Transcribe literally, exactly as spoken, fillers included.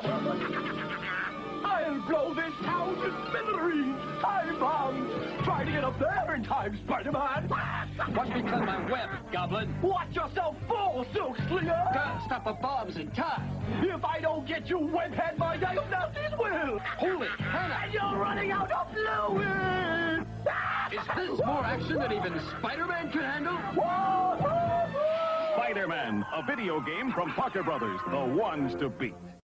I'll blow this town to smithereens. Time bombs. Try to get up there in time, Spider-Man. Watch me cut my web, Goblin. Watch yourself fall, Silk Slinger. Gotta stop the bombs in time. If I don't get you, Webhead, my diagnosis will. Holy Hannah! And you're running out of fluid. Is this more action than even Spider-Man can handle? Spider-Man, a video game from Parker Brothers, the ones to beat.